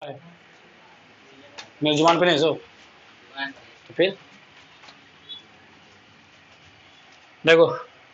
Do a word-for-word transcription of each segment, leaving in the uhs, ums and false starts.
मेरी जुबान पे नहीं सो तो फिर देखो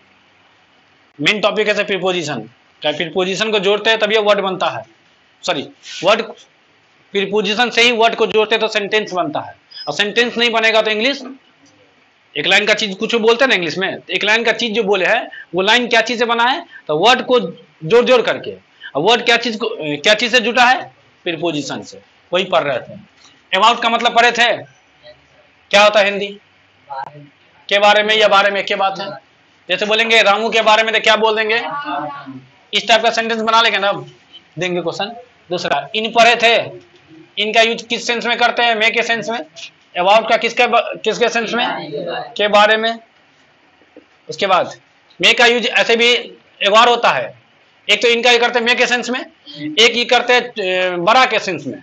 मेन टॉपिक है प्रीपोजिशन। क्या प्रीपोजिशन को जोड़ते हैं तब ये वर्ड बनता है। सॉरी वर्ड प्रीपोजिशन से ही वर्ड को जोड़ते हैं तो सेंटेंस बनता है। और सेंटेंस नहीं बनेगा तो इंग्लिश एक लाइन का चीज कुछ बोलते हैं ना इंग्लिश में, एक लाइन का चीज जो बोले है वो लाइन क्या चीज से बना है तो वर्ड को जोड़ जोड़ करके। और वर्ड क्या चीज को क्या चीज से जुटा है प्रीपोजिशन से। वही पढ़ रहे थे। अबाउट का मतलब पढ़े थे क्या होता है हिंदी के बारे में या बारे में क्या बात है। जैसे बोलेंगे रामू के बारे में तो क्या बोल देंगे, इस टाइप का सेंटेंस बना लेंगे ना, देंगे क्वेश्चन। दूसरा इन पढ़े थे, इनका यूज किस सेंस में करते हैं मे के सेंस में। अबाउट का किसके किसके सेंस में के बारे में। उसके बाद मे का यूज ऐसे भी एक और होता है, एक तो इनका ये करते हैं मे के सेंस में, एक ये करते हैं बड़ा के सेंस में।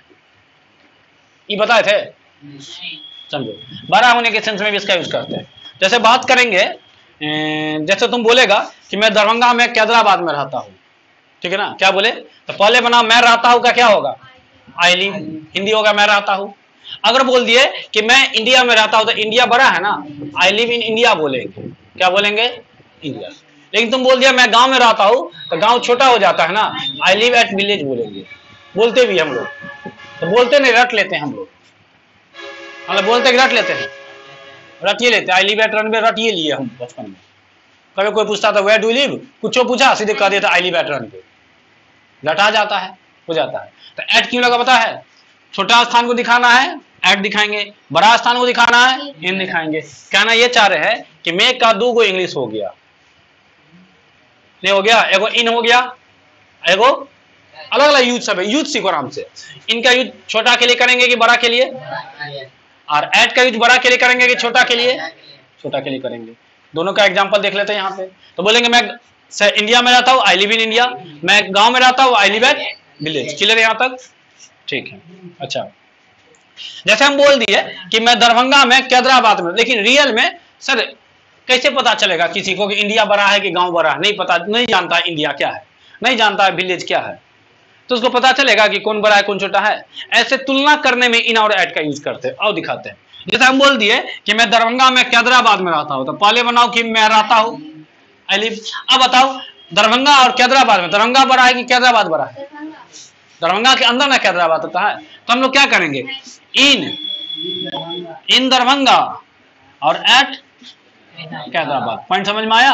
ये बताए थे समझो बड़ा होने के सेंस में भी इसका यूज करते हैं। जैसे बात करेंगे जैसे तुम बोलेगा कि मैं दरभंगा में कैदराबाद में रहता हूँ, ठीक है ना। क्या बोले तो पहले बना मैं रहता हूँ का क्या होगा आई लिव, हिंदी होगा मैं रहता हूँ। अगर बोल दिए कि मैं इंडिया में रहता हूँ तो इंडिया बड़ा है ना, आई लिव इन इंडिया बोलेंगे। क्या बोलेंगे इंडिया। लेकिन तुम बोल दिया मैं गांव में रहता हूँ तो गांव छोटा हो जाता है ना, आई लिव एट विलेज बोलेंगे। बोलते भी हम लोग तो बोलते नहीं रट लेते हैं हम लोग, मतलब बोलते रट लेते हैं रट ये लेते आई लिव एट रन में रट ये लिए हम बचपन में। कभी कोई पूछता था वेयर डू लिव, कुछ पूछा सीधे कह देता आई लिव एट रन पे, रटा जाता है हो जाता है। तो एट क्यों लगा पता है, छोटा स्थान को दिखाना है एट दिखाएंगे, बड़ा स्थान को दिखाना है इन दिखाएंगे। कहना ये चाह रहे हैं कि मेक का दो गो इंग्लिश हो गया, नहीं हो गया एगो इन हो गया एगो अलग अलग यूज सब है। यूज सीखो आराम से। इनका यूज छोटा के लिए करेंगे कि बड़ा के लिए, और एट का यूज बड़ा के लिए करेंगे कि छोटा के लिए, छोटा के लिए करेंगे। दोनों का एग्जांपल देख लेते हैं यहाँ पे। तो बोलेंगे मैं इंडिया में रहता हूँ आई लिव इन इंडिया, मैं गांव में रहता हूँ I live at village. Clear है यहाँ तक, ठीक है। अच्छा जैसे हम बोल दिए कि मैं दरभंगा में कैदराबाद में, लेकिन रियल में सर कैसे पता चलेगा किसी को कि इंडिया बड़ा है कि गांव बड़ा है। नहीं पता, नहीं जानता है इंडिया क्या है, नहीं जानता है विलेज क्या है, तो उसको पता चलेगा कि कौन बड़ा है कौन छोटा है। ऐसे तुलना करने में इन और एट का यूज करते हैं और दिखाते हैं। जैसे हम बोल दिए कि मैं दरभंगा में कैदराबाद में रहता हूं तो पहले बनाओ कि मैं रहता हूं आई लिव। अब बताओ दरभंगा और कैदराबाद में दरभंगा बड़ा है कि कैदराबाद बड़ा है। दरभंगा के अंदर ना कैदराबाद होता है, तो हम लोग क्या करेंगे इन इन दरभंगा और एट कैदराबाद। पॉइंट समझ में आया।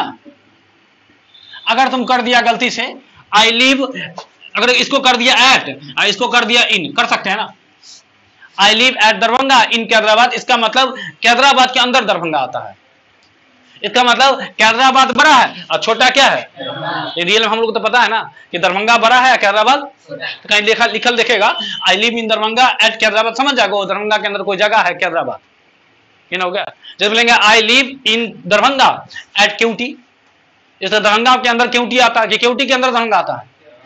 अगर तुम कर दिया गलती से आई लिव, अगर इसको कर दिया एट और इसको कर दिया इन, कर सकते हैं ना। I live at Darbhanga in Hyderabad, इसका मतलब कैदराबाद के अंदर दरभंगा आता है। इसका मतलब कैदराबाद बड़ा है और छोटा क्या है। रियल में हम लोग को तो पता है ना कि दरभंगा बड़ा है कैदराबाद, तो कहीं लिखा लिखल देखेगा I live in Darbhanga at Hyderabad, समझ जाएगा दरभंगा के अंदर कोई जगह है कैदराबाद। इन हो गया। जैसे बोलेंगे I live in Darbhanga at city, इस दरभंगा के अंदर क्यूटी आता है कि क्यूटी के अंदर दरभंगा आता है।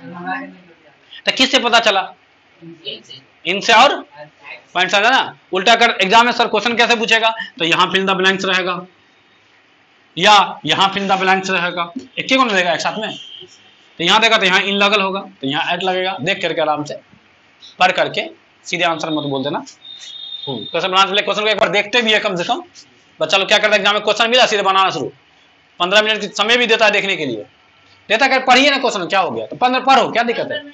तो किससे पता चला इनसे। और पॉइंट समझा ना। उल्टा कर एग्जाम में सर क्वेश्चन कैसे पूछेगा तो यहाँ फिल द ब्लैंक्स रहेगा या यहाँ फिल द ब्लैंक्स रहेगा, एक ही को लगेगा एक साथ में। तो यहाँ देखा तो यहाँ इन लगल होगा तो यहाँ एट लगेगा। देख करके आराम से पढ़ करके सीधे आंसर मत बोल देना। क्वेश्चन बनाने से क्वेश्चन को एक बार देखते भी है कम से कम। बच्चा लोग क्या करता है एग्जाम में क्वेश्चन मिला सीधे बनाना शुरू, पंद्रह मिनट की समय भी देता है देखने के लिए। देता कर पढ़िए ना क्वेश्चन क्या हो गया तो पंद्रह पढ़ो, क्या दिक्कत है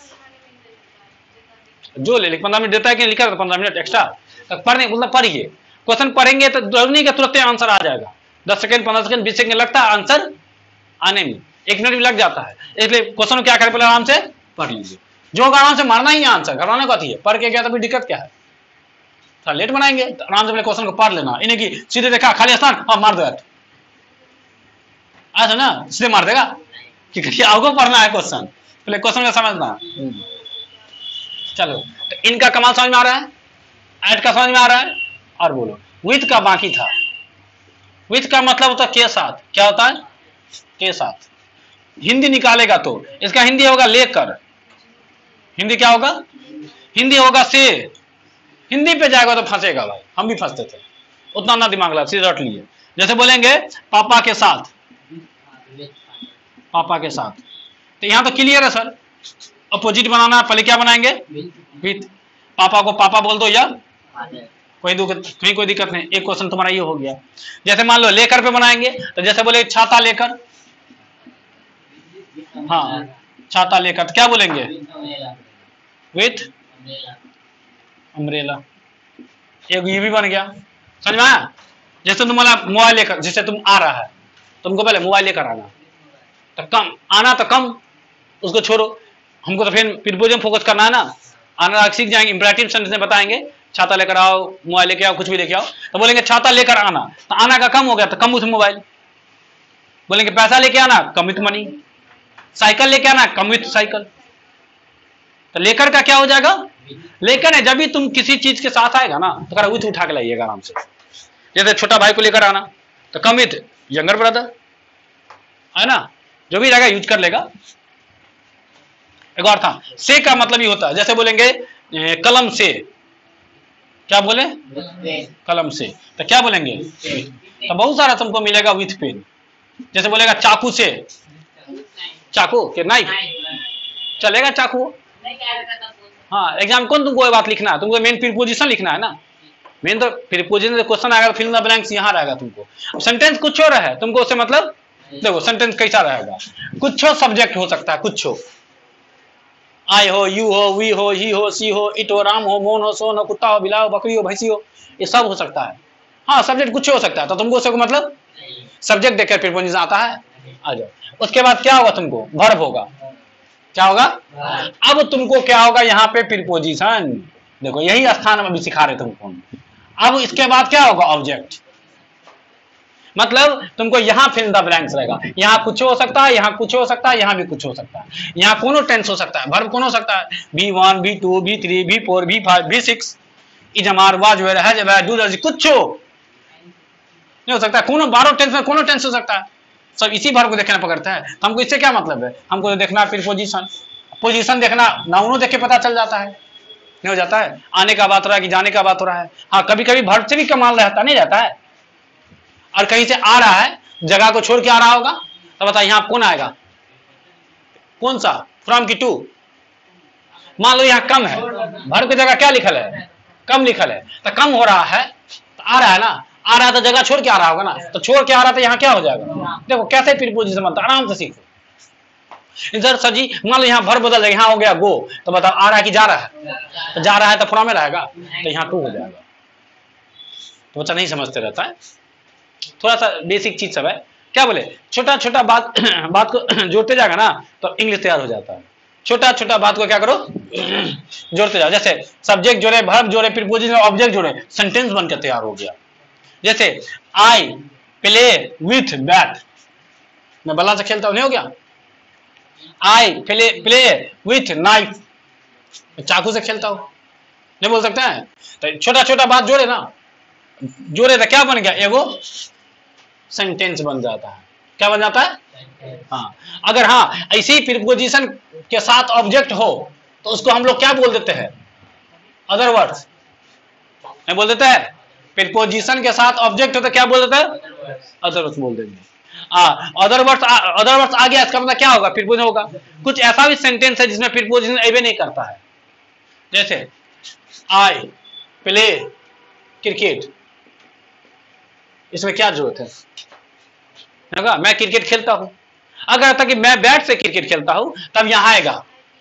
जो ले। पंद्रह मिनट देता है कि लिखा पंद्रह मिनट एक्स्ट्रा तक पढ़ने मतलब पढ़िए। क्वेश्चन पढ़ेंगे तो जरूरी नहीं कि तुरंत आंसर आ जाएगा। दस सेकंड पंद्रह सेकंड बीस सेकंड लगता है आंसर आने में, एक मिनट भी लग जाता है। इसलिए क्वेश्चन क्या करें पहले आराम से पढ़ लीजिए। जो आराम से मारना ही है आंसर, घबराने को थी है। पढ़ के गया तो फिर दिक्कत क्या है, थोड़ा लेट बनाएंगे तो आराम से पहले क्वेश्चन को पढ़ लेना। इन्हें की सीधे देखा खाली स्थान हाँ मार दो यार, ऐसा ना सीधे मार देगा कि आपको पढ़ना है क्वेश्चन, पहले क्वेश्चन का समझना। चलो तो इनका कमाल समझ में आ रहा है, एट का समझ में आ रहा है। और बोलो विथ का बाकी था। विथ का मतलब होता है के साथ। क्या होता है के साथ। हिंदी निकालेगा तो इसका हिंदी होगा लेकर। हिंदी क्या होगा, हिंदी होगा से। हिंदी पे जाएगा तो फंसेगा भाई, हम भी फंसते थे, उतना ना दिमाग लगा सीधे रट लिए। जैसे बोलेंगे पापा के साथ, पापा के साथ तो यहां तो क्लियर है सर। अपोजिट बनाना है पहले क्या बनाएंगे विथ। पापा को पापा बोल दो या कोई कहीं कोई दिक्कत नहीं। एक क्वेश्चन तुम्हारा ये हो गया। जैसे मान लो लेकर पे बनाएंगे तो जैसे बोले छाता लेकर, हाँ छाता लेकर तो क्या बोलेंगे? With umbrella. एक ये भी बन गया, समझ में आया? जैसे तुम बोला मोबाइल लेकर, जैसे तुम आ रहा है तुमको पहले मोबाइल लेकर आना, तो कम आना तो कम, उसको छोड़ो, हमको तो फिर प्रीपोजिशन फोकस करना है ना। आना सीख जाएंगे, इंपरेटिव सेंटेंस में बताएंगे छाता लेकर आओ, मोबाइल लेके आओ, कुछ भी लेके आओ, तो बोलेंगे छाता लेकर आना, तो आना का कम हो गया तो कम विथ मोबाइल। बोलेंगे पैसा लेके आना, कम विथ मनी। साइकिल लेके आना, कम विथ साइकिल। तो लेकर का क्या हो जाएगा? लेकर है जब भी तुम किसी चीज के साथ आएगा ना तो करा विथ उठा के लाइएगा आराम से। जैसे छोटा भाई को लेकर आना तो कम विथ यंगर ब्रदर, है ना, जो भी रहेगा यूज कर लेगा। एक और था से का मतलब ही होता है, जैसे बोलेंगे कलम से, क्या बोले? कलम से, तो क्या बोलेंगे? तो बहुत सारा तुमको मिलेगा विथ पेन। जैसे बोलेगा चाकू से, चाकू के नाइफ चलेगा, चाकू। हाँ एग्जाम कौन तुमको ये बात लिखना है? तुमको मेन प्रीपोजिशन लिखना है ना। मेन तो प्रीपोजिशन क्वेश्चन आएगा, फिल इन द ब्लैंक्स यहाँ रहेगा तुमको। सेंटेंस कुछ हो रहा है तुमको उससे मतलब, देखो सेंटेंस कैसा रहेगा, कुछ हो सब्जेक्ट हो सकता है, कुछ हो, आई हो, यू हो, वी हो, ही हो, सी हो, इट हो, राम हो, मोहन हो, सोन हो, कुत्ता हो, बिला हो, बकरी हो, भैंसी हो, ये सब हो सकता है। हाँ सब्जेक्ट कुछ हो सकता है, तो तुमको उसको मतलब सब्जेक्ट देखकर प्रीपोजिशन आता है। आ जाओ, उसके बाद क्या होगा तुमको? वर्ब होगा। क्या होगा? अब तुमको क्या होगा यहाँ पे? प्रीपोजिशन। देखो यही स्थान में अभी सिखा रहे तुमको। अब इसके बाद क्या होगा? ऑब्जेक्ट। मतलब तुमको यहाँ फिल इन द ब्लैंक्स रहेगा, यहाँ कुछ हो सकता है, यहाँ कुछ हो सकता है, यहाँ भी कुछ हो सकता है, यहाँ कोनो टेंस हो सकता है, वर्ब कौन हो सकता है? B one, B two, B three, B four, B five, B six, is am are, was, were, has, were, do, does, कुछ हो नहीं हो सकता है। कोनो बारह टेंस में कोनो टेंस हो सकता है, सब इसी वर्ब को देखना पकड़ता है। तो हमको इससे क्या मतलब है? हमको तो देखना प्रीपोजिशन। पोजीशन देखना नाउनों देख के पता चल जाता है, नहीं हो जाता है? आने का बात हो रहा है कि जाने का बात हो रहा है। हाँ कभी कभी वर्ब से भी कमाल रहता नहीं रहता है। और कहीं से आ रहा है, जगह को छोड़ के आ रहा होगा, तो बताइए यहाँ कौन आएगा? कौन सा? फ्रॉम की टू। मान लो यहाँ कम है, वर्ब की जगह क्या लिखल है? कम लिखल है, तो कम हो रहा है तो आ रहा है ना, आ रहा है तो जगह छोड़ के आ रहा होगा ना, तो छोड़ के आ रहा था यहाँ क्या हो जाएगा? देखो कैसे प्रीपोजिशन बनता है, आराम से सीखो। सर सर जी मान लो यहाँ वर्ब बदल जाएगा, यहाँ हो गया गो, तो बताओ आ रहा है कि जा रहा है? तो जा रहा है तो फ्रॉम में रहेगा, तो यहाँ टू हो जाएगा। तो बच्चा नहीं समझते रहता है, थोड़ा सा बेसिक चीज सब है। क्या बोले? छोटा छोटा बात बात को जोड़ते जाएगा ना तो इंग्लिश तैयार हो जाता है। छोटा छोटा बात को क्या करो? जोड़ते जाओ। जैसे सब्जेक्ट जोड़े, वर्ब जोड़े, प्रीपोजिशन, ऑब्जेक्ट जोड़े, सेंटेंस बनकर तैयार हो गया। जैसे आई प्ले विथ बैट, मैं बल्ला से खेलता हूं, नहीं हो गया? I play play with knife, चाकू से खेलता हूं, नहीं बोल सकते हैं? तो छोटा छोटा बात जोड़े ना, जोड़े तो क्या बन गया? एगो सेंटेंस बन जाता है। क्या बन जाता है? हाँ अगर हाँ ऐसी प्रीपोजिशन के साथ ऑब्जेक्ट हो तो उसको हम लोग क्या बोल देते हैं? अदर वर्ड्स, नहीं बोल देते हैं? प्रीपोजिशन के साथ ऑब्जेक्ट हो तो क्या बोल देते हैं? अदर वर्ड्स बोल देंगे। अदर वर्ड्स अदर वर्ड्स आ गया, इसका मतलब क्या होगा? प्रीपोजिशन होगा। कुछ ऐसा भी सेंटेंस है जिसमें प्रीपोजिशन एवे नहीं करता है, जैसे आई प्ले क्रिकेट, इसमें क्या जरूरत है? होगा मैं क्रिकेट खेलता हूं, अगर था कि मैं बैट से क्रिकेट खेलता हूं तब यहां आएगा।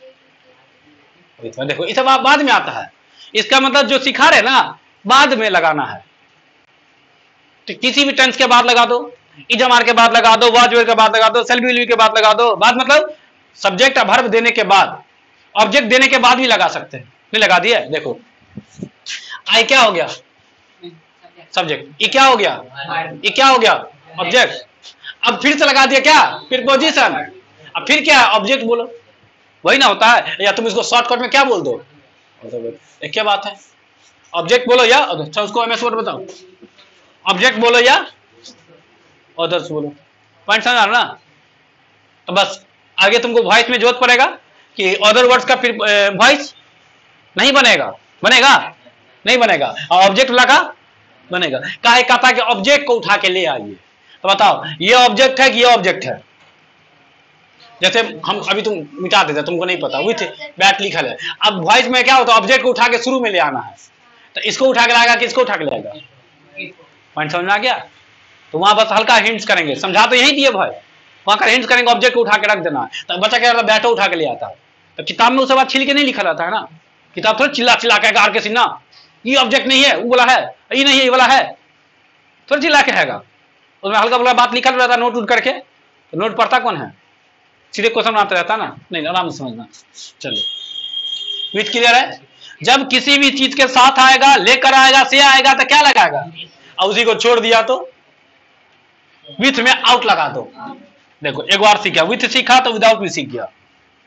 देखो इस बाद में आता है, इसका मतलब जो सिखा रहे ना बाद में लगाना है। तो किसी भी टेंस के बाद लगा दो, इजमार के बाद लगा दो, वाज वेयर के बाद लगा दो, सेल्फ विल के बाद लगा दो। बाद मतलब सब्जेक्ट वर्ब देने के बाद, ऑब्जेक्ट देने के बाद भी लगा सकते हैं। नहीं लगा दिया? देखो आई क्या हो गया? सब्जेक्ट। ये क्या हो गया? ये क्या हो गया? ऑब्जेक्ट। अब फिर से लगा दिया क्या? प्रीपोजिशन। अब फिर क्या है? ऑब्जेक्ट बोलो, वही ना होता है। या तुम इसको शॉर्टकट में क्या बोल दो? एक क्या बात है? ऑब्जेक्ट बोलो या अच्छा उसको एमएस वर्ड बताओ, ऑब्जेक्ट बोलो या अदर्स बोलो। पॉइंट समझ आ रहा ना? तो बस आगे तुमको वॉइस में जरूरत पड़ेगा कि अदर वर्ड्स का वॉइस नहीं बनेगा, बनेगा नहीं बनेगा, और ऑब्जेक्ट लगा बनेगा। काहे कहता कि ऑब्जेक्ट को उठा के ले आइए। तो बताओ ये ऑब्जेक्ट है कि ये ऑब्जेक्ट है? जैसे हम अभी तुम मिटा देते, तुमको नहीं पता, विथ बैट लिखल है। अब वॉइस में क्या होता है, ऑब्जेक्ट को उठा के शुरू में ले आना है, तो इसको उठा के लाएगा कि इसको उठा के लाएगा, पॉइंट समझ में आ गया। तो वहां बस हल्का हिंट्स करेंगे, समझा तो यही दिए भाई, वहां का हिंट्स करेंगे, ऑब्जेक्ट को उठा के रख देना है। तो बच्चा क्या करता है, बैटो उठा के ले आता है। तो किताब में उसके बाद छिल के नहीं लिखा रहता है ना, किताब थोड़ा चिल्ला चिल्ला के आर के सिन्हा ये ऑब्जेक्ट नहीं है, वो बोला है, ये नहीं है, ये वाला है, थोड़ा चिल्ला के हैगा। उसमें हल्का फुल्का बात लिखा रहता है नोट उठ करके, तो नोट पढ़ता कौन है, सीधे क्वेश्चन बनाता रहता ना, नहीं आराम से समझना। चलिए विथ क्लियर है। जब किसी भी चीज के साथ आएगा, लेकर आएगा, से आएगा, तो क्या लगाएगा, और उसी को छोड़ दिया तो विथ में आउट लगा दो। देखो एक बार सीखा, विथ सीखा तो विदाउट भी सीख गया।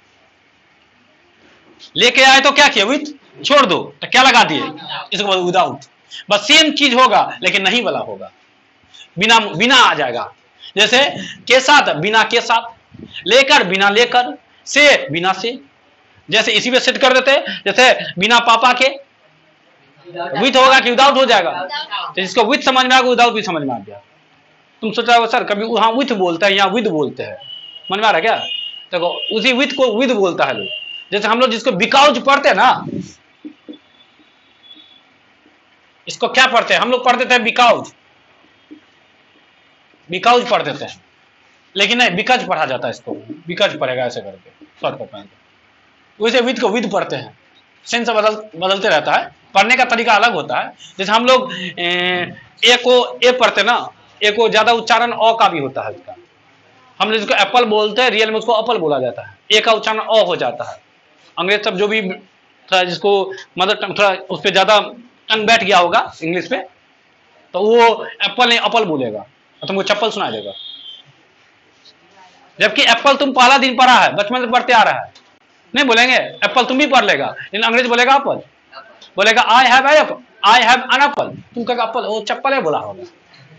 लेके आए तो क्या किया, विथ छोड़ दो तो क्या लगा दिए, इसको बाद विदाउट। बस सेम चीज होगा लेकिन नहीं वाला होगा, बिना बिना आ जाएगा। जैसे के साथ बिना के साथ, लेकर बिना लेकर, से बिना से। जैसे इसी पे सेट कर देते, जैसे बिना पापा के विथ होगा कि विदाउट हो जाएगा, तो जिसको विथ समझ में आ गया विदाउट भी समझ में आ गया। तुम सोच रहे हो सर कभी वहां विथ बोलते हैं, यहाँ विद बोलते हैं, समझ में आ रहा है क्या। देखो उसी विथ को विद बोलता है लोग। जैसे हम लोग जिसको बिकाउज पढ़ते हैं ना, इसको क्या पढ़ते हैं हम लोग, पढ़ देते हैं बिकाउज, बिकाउज पढ़ देते हैं, लेकिन नहीं बिकज पढ़ा जाता है, इसको बिकज पढ़ेगा ऐसे करके शॉर्टकट में। वैसे विद को विद पढ़ते हैं, सेंस बदल बदलते रहता है, पढ़ने का तरीका अलग होता है। जैसे हम लोग ए को ए पढ़ते ना, ए को ज्यादा उच्चारण अ का भी होता है इसका। हम लोग जिसको एप्पल बोलते हैं, रियल में उसको एप्पल बोला जाता है, ए का उच्चारण अ हो जाता है। अंग्रेज सब जो भी थोड़ा जिसको मदर टंग थोड़ा उस पर ज्यादा टंग बैठ गया होगा इंग्लिश पे, तो वो एप्पल नहीं अपल बोलेगा, तो तुमको चप्पल सुना देगा। जबकि एप्पल तुम पहला दिन पढ़ा है, बचपन से पढ़ते आ रहा है, नहीं बोलेंगे एप्पल तुम भी पढ़ लेगा, लेकिन अंग्रेज बोलेगा एप्पल, बोलेगा I have apple, I have an apple, तुम कहेगा एप्पल, वो चप्पल है बोला होगा,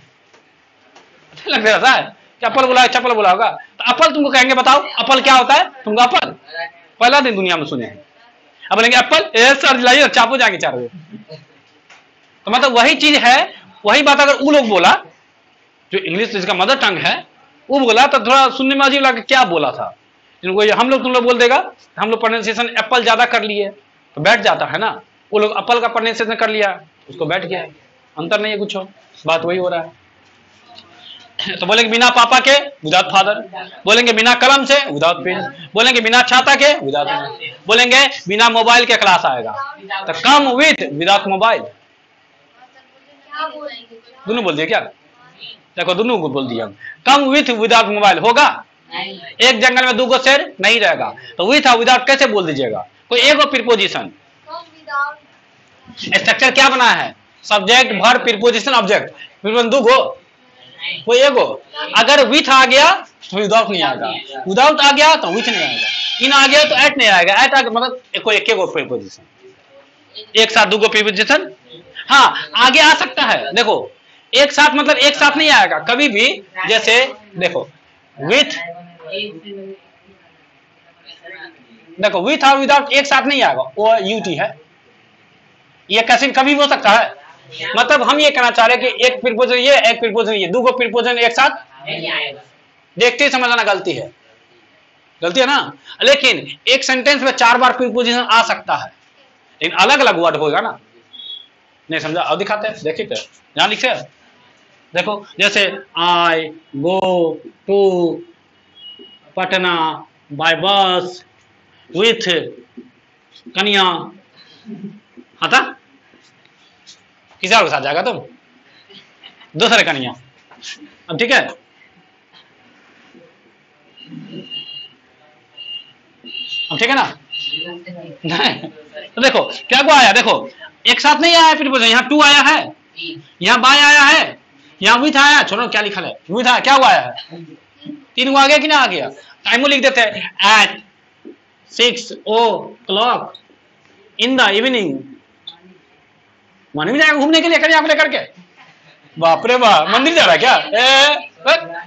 लग रहा है कि एप्पल बोला है, चप्पल बोला होगा। तो एप्पल तुमको कहेंगे बताओ एप्पल क्या होता है, तुमको एप्पल पहला दिन दुनिया में सुने हैं। अब बोलेंगे एप्पल, ए सर लाइए चापो जाएंगे चार बजे। तो मतलब वही चीज है, वही बात अगर वो लोग बोला जो इंग्लिश जिसका मदर टंग है, वो बोला तो थोड़ा सुनने में अजीब लगा क्या बोला था। हम लोग तुम लोग बोल देगा, हम लोग प्रोनाउंसिएशन एप्पल ज्यादा कर लिए तो बैठ जाता है ना, वो लोग एप्पल का प्रोनाउंसिएशन कर लिया उसको बैठ गया, अंतर नहीं है कुछ हो, बात वही हो रहा है। तो बोलेंगे बिना पापा के विदाउट फादर, बोलेंगे बिना कलम से विदाउट पेन, बोलेंगे बिना छाता के विदाउट, बोलेंगे बिना मोबाइल के क्लास आएगा, तो कम विथ विदाउट मोबाइल। दोनों बोल दिए क्या, देखो दोनों को बोल दिया, कम विथ विदाउट मोबाइल होगा, एक जंगल में दो गो शेर नहीं रहेगा, तो विथ और विदाउट कैसे बोल दीजिएगा, कोई एक प्रीपोजिशन। स्ट्रक्चर क्या बना है, सब्जेक्ट वर्ब प्रीपोजिशन ऑब्जेक्ट, दो गो कोई एगो। अगर विथ आ गया तो विदाउट नहीं आएगा, विदाउट आ गया तो विथ नहीं आएगा, इन आ गया तो एट नहीं आएगा, एट आ गया मतलब कोई एक प्रीपोजिशन, एक साथ दो गो प्रीपोजिशन। हाँ आगे आ सकता है, देखो एक साथ मतलब एक साथ नहीं आएगा कभी भी। जैसे देखो विथ, देखो विथ और विदाउट एक साथ नहीं आएगा, वो यूटी है, ये कैसे कभी भी हो सकता है। मतलब हम ये कहना चाह रहे हैं कि एक प्रीपोजिशन ये, एक प्रीपोजिशन ये, दो गो प्रीपोजिशन एक साथ देखते ही समझना गलती है, गलती है ना। लेकिन एक सेंटेंस में चार बार प्रीपोजिशन आ सकता है, लेकिन अलग अलग वर्ड होगा ना, नहीं समझा। अब दिखाते हैं, देखिए क्या यहां लिखे, देखो जैसे I go to Patna by bus with kanya, आता किसी और के साथ जाएगा तुम, दूसरे कन्या। अब ठीक है, अब ठीक है ना, नहीं तो देखो क्या को आया, देखो एक साथ नहीं आया प्रीपोजिशन, यहाँ टू आया है, यहाँ बाय आया है, यहाँ विथ आया, छोड़ो क्या लिखा है विथ आया, क्या हुआ आया है, तीन को आ गया कि ना आ गया। टाइम लिख देते हैं, at six o'clock in the evening, मानी भी जाएगा घूमने के लिए कन्या को लेकर के, बाप रे बाप मंदिर जा रहा है क्या, ए,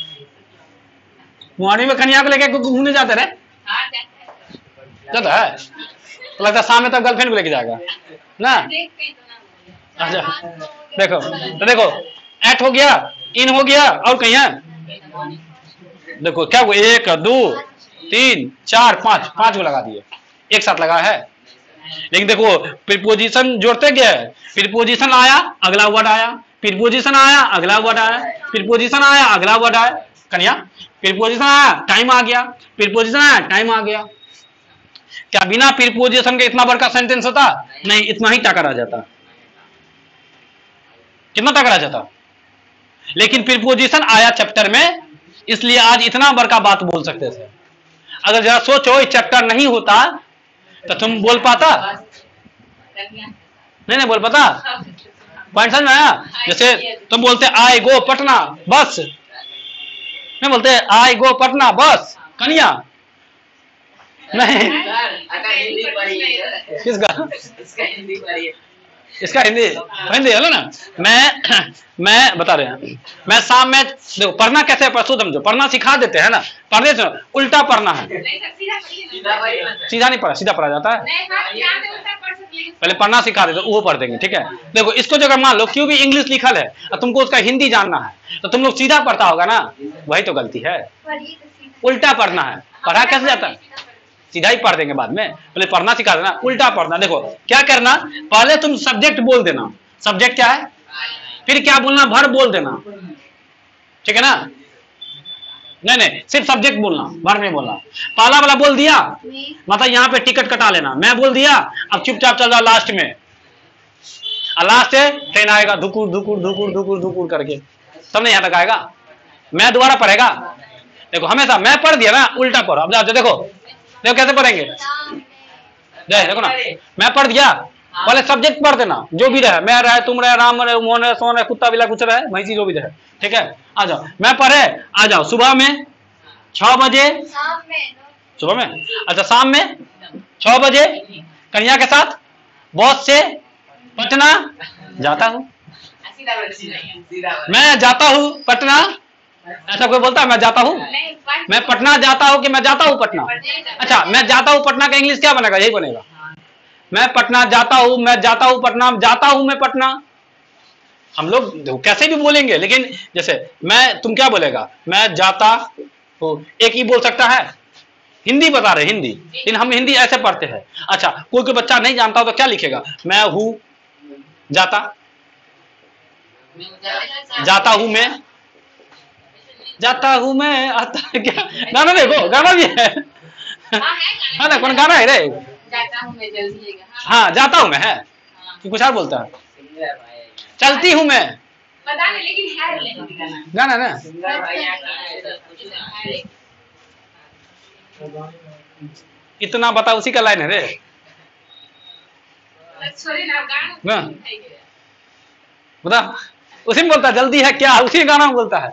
मुहानी में कन्या को लेकर घूमने जाते रहे, जाता है तो लगता है शाम में तब गर्लफ्रेंड को लेके जाएगा ना। अच्छा देखो, तो देखो एट हो गया, इन हो गया, और कहीं है देखो क्या हुआ, एक दो तीन, चार, पांच, पांच को लगा दिए, एक साथ लगा है। लेकिन देखो प्रीपोजिशन जोड़ते गए, प्रीपोजिशन आया अगला वर्ड आया, प्रीपोजिशन आया अगला वर्ड आया, प्रीपोजिशन आया अगला वर्ड आया। कन्या प्रीपोजिशन आया टाइम आ गया, प्रीपोजिशन आया टाइम आ गया। क्या बिना प्रीपोजिशन के इतना बड़ा सेंटेंस होता? नहीं, इतना ही टकर आ जाता, कितना टकर आ जाता। लेकिन प्रीपोजिशन आया चैप्टर में, इसलिए आज इतना बड़का बात बोल सकते थे। अगर जरा सोचो इस चैप्टर नहीं होता तो तुम बोल पाता? नहीं नहीं बोल पाता। पॉइंट समझ में आया? जैसे तुम बोलते आई गो पटना बस, नहीं बोलते आई गो पटना बस। कन्या नहीं, किसका? इसका हिंदी हिंदी है ना। मैं मैं बता रहे हैं, मैं शाम में देखो पढ़ना कैसे है परसों समझो, पढ़ना सिखा देते हैं ना, पढ़ने से उल्टा पढ़ना है। सीधा नहीं पढ़ा, सीधा पढ़ा जाता है, पहले पढ़ना सिखा देते, वो पढ़ देंगे। ठीक है, देखो इसको जो मान लो क्यों भी इंग्लिश लिखल है और तुमको उसका हिंदी जानना है तो तुम लोग सीधा पढ़ता होगा ना, वही तो गलती है। उल्टा पढ़ना है, पढ़ा कैसे जाता है? सीधा ही पढ़ देंगे बाद में, पहले पढ़ना सिखा देना, उल्टा पढ़ना। देखो क्या करना, पहले तुम सब्जेक्ट बोल देना, सब्जेक्ट क्या है, फिर क्या बोलना, भर बोल देना। ठीक है ना? नहीं नहीं सिर्फ सब्जेक्ट बोलना, भर नहीं बोलना। पहला वाला बोल दिया मतलब यहाँ पे टिकट कटा लेना, मैं बोल दिया, अब चुपचाप चल जाओ लास्ट में, और लास्ट है ट्रेन आएगा धुकुर धुकुर धुकुर धुकुर धुकुर करके, तब नहीं यहाँ तक आएगा। मैं दोबारा पढ़ेगा, देखो हमेशा मैं पढ़ दिया ना, उल्टा पढ़ो। अब जाओ देखो देखो कैसे पढ़ेंगे, देखो ना मैं पढ़ दिया, पहले सब्जेक्ट पढ़ देना जो भी रहे, मैं रहे, तुम रहे, राम रहे, मोहन रहे, सोन रहे, कुत्ता बिल्ला कुछ रहे, भैंसी जो भी रहे। ठीक है, आ जाओ मैं पढ़े, आ जाओ सुबह में छह बजे, सुबह में अच्छा शाम में छह बजे कन्या के साथ बॉस से पटना जाता हूँ, मैं जाता हूँ पटना। ऐसा कोई बोलता है मैं जाता हूँ, मैं पटना जाता हूँ कि मैं जाता हूँ पटना? अच्छा मैं जाता हूँ पटना का इंग्लिश क्या बनेगा? यही बनेगा, मैं पटना जाता हूँ, मैं जाता हूँ पटना, जाता हूँ मैं पटना। हम लोग कैसे भी बोलेंगे, लेकिन जैसे मैं, तुम क्या बोलेगा, मैं जाता हूँ, एक ही बोल सकता है। हिंदी बता रहे हिंदी, लेकिन हम हिंदी ऐसे पढ़ते हैं। अच्छा कोई कोई बच्चा नहीं जानता हो तो क्या लिखेगा, मैं हूँ जाता, जाता हूँ मैं, जाता हूँ मैं, आता क्या गाना देखो, गाना भी है हाँ ना, कौन गाना है रे, जाता हूँ मैं जल्दी, हाँ जाता हूँ मैं है कि कुछ और बोलता है, चलती हूँ मैं, पता नहीं लेकिन है गाना ना। इतना बता, उसी का लाइन है रे ना, बता उसी में बोलता है, जल्दी है क्या, उसी गाना में बोलता है।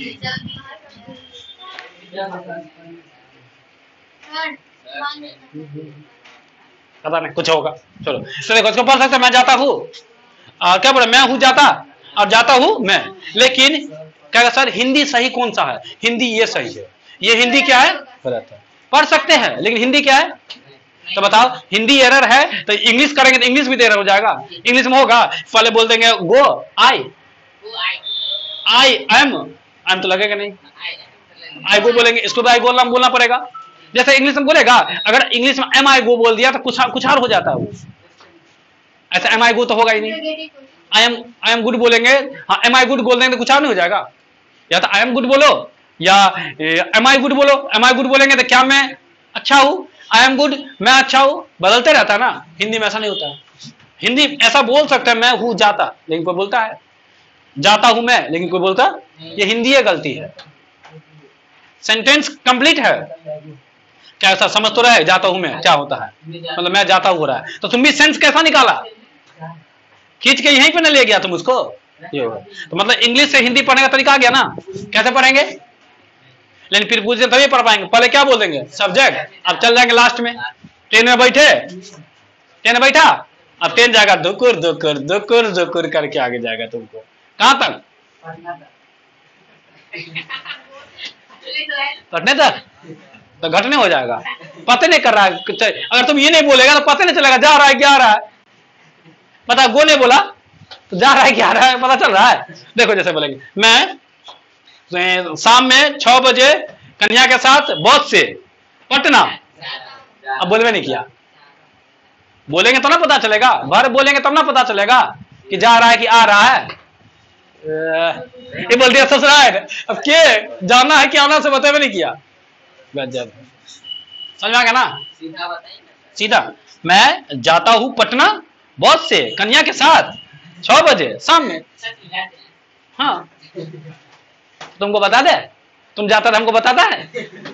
पता नहीं कुछ होगा, चलो तो देखो इसको पढ़ सकते, मैं जाता हूँ, क्या बोले, मैं हूँ जाता और जाता हूँ मैं। लेकिन क्या सर हिंदी सही कौन सा है? हिंदी ये सही है, ये हिंदी क्या है गलत है, पढ़ सकते हैं लेकिन हिंदी क्या है? तो बताओ हिंदी एरर है तो इंग्लिश करेंगे तो इंग्लिश भी एरर हो जाएगा। इंग्लिश में होगा, पहले बोल देंगे गो आई, आई एम, एम तो लगेगा नहीं, आई गो बोलेंगे, इसको भी आई बोलना बोलना पड़ेगा। जैसे इंग्लिश में बोलेगा, अगर इंग्लिश में एम आई गो बोल दिया तो कुछ कुछ और हो जाता है वो, ऐसा एम आई गो तो होगा ही नहीं। I am I am good बोलेंगे, हाँ एम आई गुड बोल देंगे तो कुछ और नहीं हो जाएगा, या तो आई एम गुड बोलो या एम आई गुड बोलो। एम आई गुड बोलेंगे तो क्या मैं अच्छा हूँ, आई एम गुड मैं अच्छा हूँ, बदलते रहता है ना। हिंदी में ऐसा नहीं होता है, हिंदी ऐसा बोल सकता है मैं हूँ जाता, लेकिन कोई बोलता है जाता हूं मैं, लेकिन कोई बोलता, ये हिंदी है गलती है। सेंटेंस कंप्लीट है क्या, ऐसा समझ तो रहा है जाता हूं मैं क्या होता है, मतलब मैं जाता हूं हो रहा है, तो तुम भी सेंस कैसा निकाला, खींच के यहीं पे न ले गया तुम उसको, ये होगा। तो मतलब इंग्लिश से हिंदी पढ़ने का तरीका आ गया ना, कैसे पढ़ेंगे, लेकिन फिर पूछे तभी पढ़ पाएंगे। पहले क्या बोल देंगे सब्जेक्ट, अब चल जाएंगे लास्ट में, ट्रेन में बैठे, ट्रेन में बैठा, अब ट्रेन जाएगा दुकुर दुकुर दुकुर दुकुर करके आगे जाएगा तुमको कहां तक, घटने तक, तो घटने हो जाएगा, पता नहीं कर रहा है। अगर तुम ये नहीं बोलेगा तो पता नहीं चलेगा जा रहा है क्या आ रहा है, पता गो नहीं बोला तो जा रहा है क्या आ रहा है पता चल रहा है। देखो जैसे बोलेंगे मैं शाम में छह बजे कन्या के साथ बस से, पटना। अब बोलवे नहीं किया, बोलेंगे तो ना पता चलेगा, भर बोलेंगे तब ना पता चलेगा कि जा रहा है कि आ रहा है। ये बोल दिया ससुराल। अब के जाना है कि आना से बतावे नहीं किया। समझ आ गया ना? सीधा बताइए, सीधा मैं जाता हूँ पटना बॉस से कन्या के साथ छह बजे शाम में। हाँ तुमको बता दे, तुम जाता था हमको बताता है?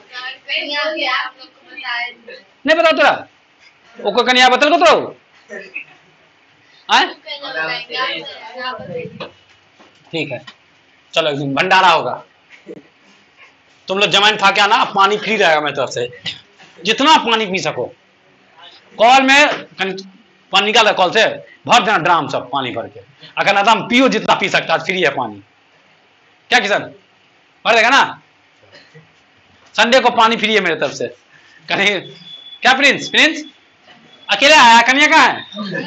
नहीं बता तेरा ओको कन्या बतल को तो ठीक है। चलो एक दिन भंडारा होगा, तुम लोग जमाइन खा के आना, पानी फ्री रहेगा मेरी तरफ से, जितना पानी पी सको। कॉल में पानी निकाल कॉल से भर देना ड्राम सब पानी भर के, अगर ना तुम पियो जितना पी सकता है, फ्री है पानी। क्या किसान भर देगा ना? संडे को पानी फ्री है मेरे तरफ से। कहीं क्या प्रिंस प्रिंस अकेले आया, कन्या कहाँ है?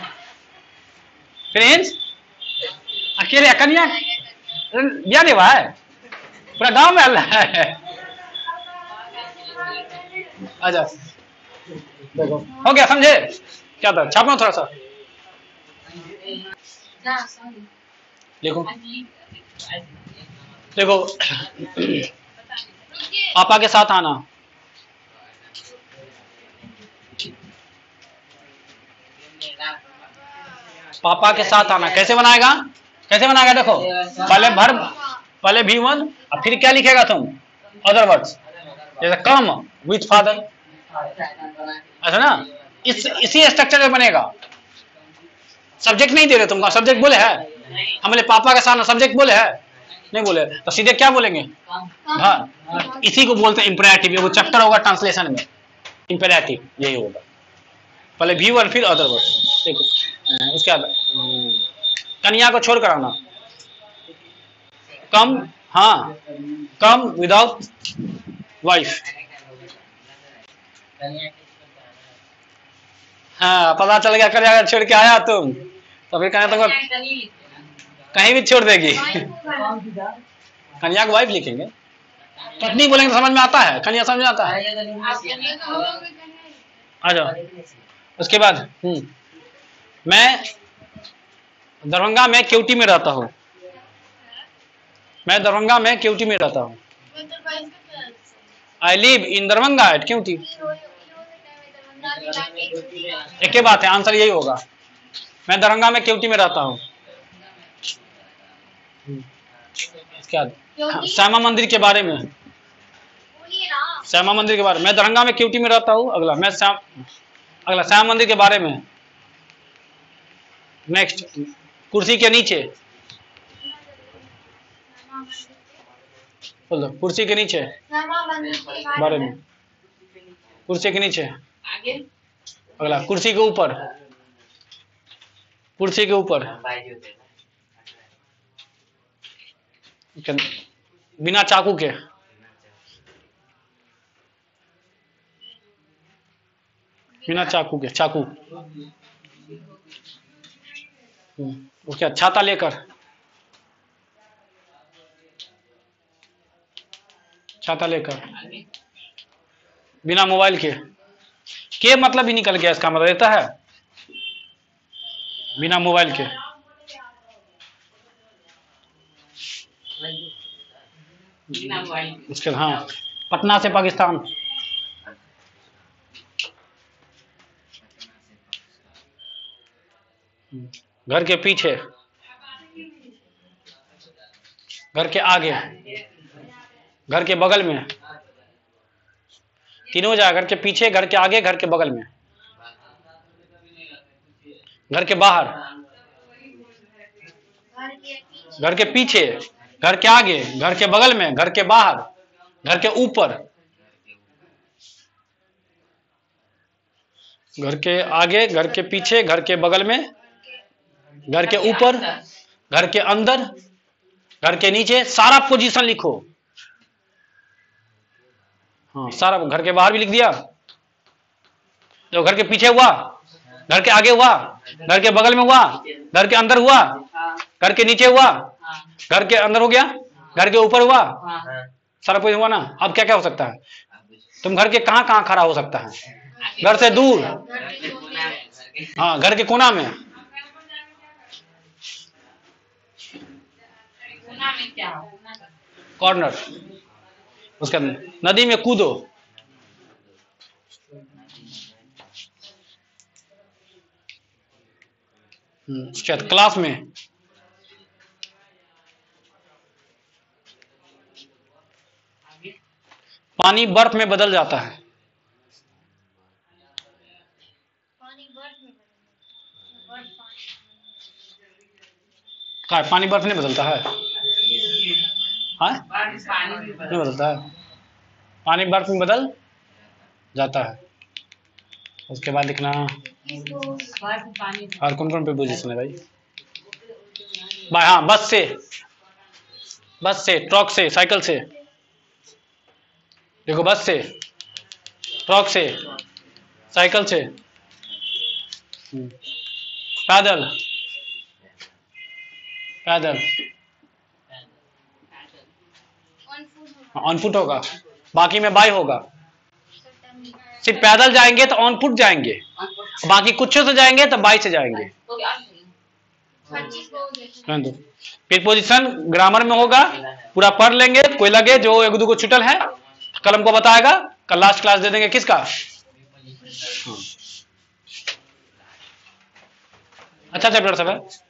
प्रिंस अकेले कन्या ब्याह नहीं हुआ है, पूरा गांव में अल्लाह है। आजा देखो हो गया, समझे क्या था? छापो थोड़ा सा देखो देखो पापा के साथ आना। पापा के साथ आना कैसे बनाएगा? कैसे बनाएगा देखो, पहले भर पहले भी वन और फिर क्या लिखेगा तुम? अदर वर्ड्स, जैसे कम विथ फादर, ऐसा ना? इस इसी स्ट्रक्चर में बनेगा। सब्जेक्ट नहीं दे रहे तुमको, सब्जेक्ट बोले है हम बोले पापा के साथ सब्जेक्ट बोले है नहीं बोले, तो सीधे क्या बोलेंगे? हाँ इसी को बोलते हैं इंपेरेटिव। ये वो चैप्टर होगा ट्रांसलेशन में, इंपेरेटिव यही होगा। पहले भी वन फिर अदर वर्ड। देखो उसके बाद कन्या को छोड़ कर आना। कम, हाँ कम विदाउट वाइफ। हाँ पता चल गया, कन्या छोड़ के आया तुम तो फिर कन्या तुमको कहीं भी छोड़ देगी। कन्या को वाइफ लिखेंगे, पत्नी बोलेंगे समझ में आता है, कन्या समझ में आता है। आ जाओ उसके बाद हम्म मैं दरभंगा में केवटी में रहता हूँ। मैं दरभंगा में केवटी में रहता हूँ। I live in Darbhanga at Kewti. एक ही बात है, आंसर यही होगा। मैं दरभंगा में केवटी में रहता हूँ। क्या श्यामा मंदिर के बारे में, श्यामा मंदिर के बारे में। मैं दरभंगा में केवटी में रहता हूँ। अगला मैं श्याम अगला श्यामा मंदिर के बारे में। नेक्स्ट कुर्सी के नीचे, बोल दो कुर्सी के नीचे बारे में। कुर्सी के नीचे। अगला कुर्सी के ऊपर, कुर्सी के ऊपर बिना चाकू के। बिना चाकू के, चाकू। वो क्या? छाता लेकर, छाता लेकर। बिना मोबाइल के, के मतलब ही निकल गया, इसका मतलब देता है बिना मोबाइल के। उसके हाँ पटना से पाकिस्तान। घर के पीछे, घर के आगे, घर के बगल में। तीनों जगह, घर के पीछे, घर के आगे, घर के बगल में। घर के बाहर, घर के पीछे, घर के आगे, घर के बगल में, घर के बाहर, घर के ऊपर। घर के आगे, घर के पीछे, घर के बगल में, घर के ऊपर, घर के अंदर, घर के नीचे। सारा पोजीशन लिखो। हाँ सारा। घर के बाहर भी लिख दिया, तो घर के पीछे हुआ, घर के आगे हुआ, घर के बगल में हुआ, घर के अंदर हुआ, घर के नीचे हुआ, घर के अंदर हो गया, घर के ऊपर हुआ, सारा पोजीशन हुआ ना। अब क्या क्या हो सकता है? तुम घर के कहाँ कहाँ खड़ा हो सकता है? घर से दूर, हाँ घर के कोना में। कोना में क्या? कॉर्नर। उसके नदी में कूदो। शायद क्लास में। पानी बर्फ में बदल जाता है। क्या पानी बर्फ नहीं बदलता है? हाँ नहीं बदलता है, पानी बर्फ में बदल जाता है। उसके बाद लिखना और कौन कौन प्रीपोजिशन है भाई? भाई हाँ, बस से, बस से, ट्रक से, साइकिल से। देखो बस से, ट्रक से, साइकिल से, पैदल, पैदल, ऑन फुट होगा, बाकी में बाय होगा। सिर्फ पैदल जाएंगे तो ऑन फुट जाएंगे, बाकी कुछ से जाएंगे तो बाई से जाएंगे। प्रीपोजिशन ग्रामर में होगा, पूरा पढ़ लेंगे। कोई लगे जो एक दो को छुटल है कलम को बताएगा, कल लास्ट क्लास दे देंगे किसका। अच्छा चैप्टर सब है।